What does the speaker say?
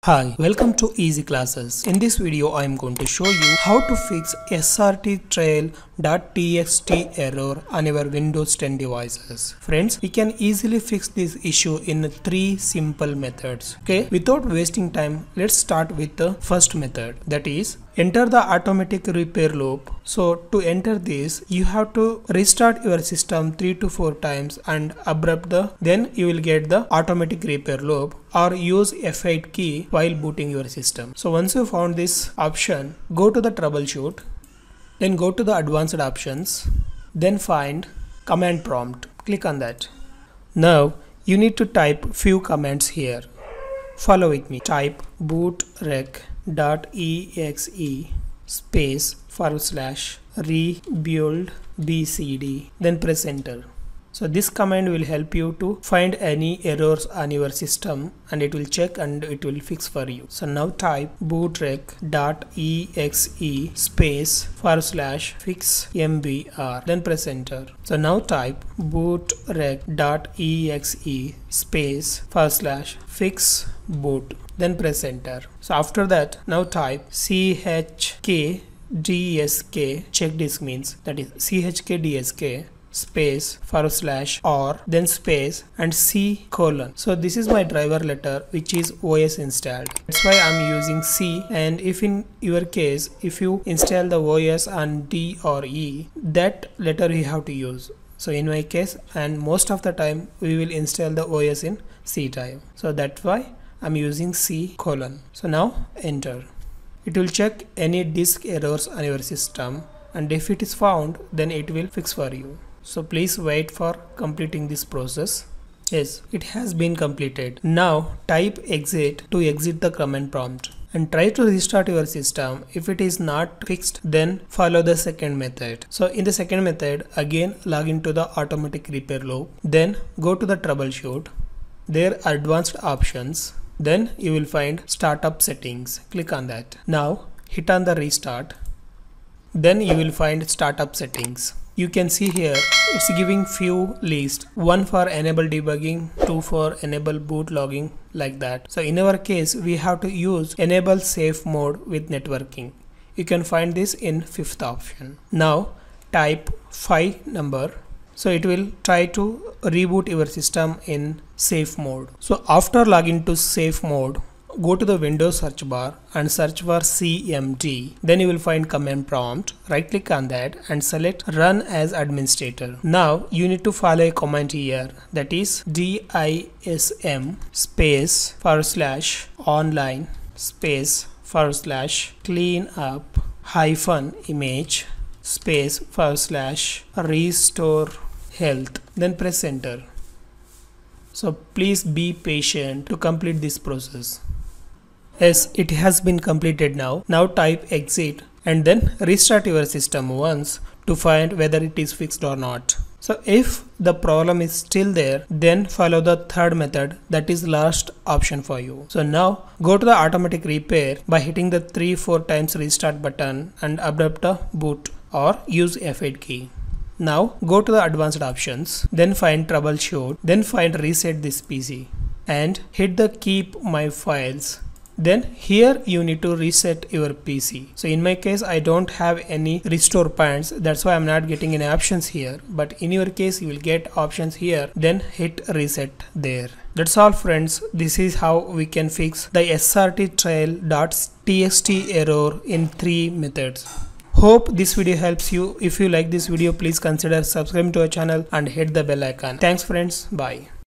Hi, welcome to Easy Classes. In this video, I am going to show you how to fix Srttrail.txt error on your Windows 10 devices. Friends, we can easily fix this issue in 3 simple methods. Okay, without wasting time, let's start with the first method, that is enter the automatic repair loop. So to enter this, you have to restart your system 3 to 4 times and abrupt then you will get the automatic repair loop, or use F8 key while booting your system. So once you found this option, go to the troubleshoot, then go to the advanced options, then find command prompt. Click on that. Now you need to type few commands here. Follow with me. Type bootrec.exe space / rebuild bcd, then press enter. So this command will help you to find any errors on your system and it will check and it will fix for you. So now type bootrec.exe space / fix mbr, then press enter. So now type bootrec.exe space / fix boot, then press enter. So after that, now type chkdsk, check disk means, that is chkdsk space / or then space and C:. So this is my driver letter which is OS installed. That's why I'm using C, and if in your case if you install the OS on D or E, that letter you have to use. So in my case, and most of the time we will install the OS in C type. So that's why I'm using C:. So now enter. It will check any disk errors on your system, and if it is found, then it will fix for you. So please wait for completing this process. Yes, it has been completed. Now type exit to exit the command prompt and try to restart your system. If it is not fixed, then follow the second method. So in the second method, again log into the automatic repair loop, then go to the troubleshoot, there advanced options, then you will find startup settings. Click on that. Now hit on the restart, then you will find startup settings. You can see here it's giving few lists, 1 for enable debugging, 2 for enable boot logging, like that. So in our case, we have to use enable safe mode with networking. You can find this in 5th option. Now type 5 number. So it will try to reboot your system in safe mode. So after login to safe mode, go to the Windows search bar and search for CMD. Then you will find command prompt. Right click on that and select run as administrator. Now you need to follow a command here, that is dism space / online space / clean up -image space / restore health, then press enter. So please be patient to complete this process. Yes, it has been completed now. Now type exit and then restart your system once to find whether it is fixed or not. So if the problem is still there, then follow the third method, that is last option for you. So now go to the automatic repair by hitting the 3-4 times restart button and abrupt the boot, or use F8 key. Now go to the advanced options, then find troubleshoot, then find reset this PC and hit the keep my files. Then here you need to reset your PC. So in my case, I don't have any restore points, that's why I'm not getting any options here, but in your case you will get options here, then hit reset there. That's all friends. This is how we can fix the Srttrail.txt error in 3 methods. Hope this video helps you. If you like this video, please consider subscribing to our channel and hit the bell icon. Thanks friends. Bye.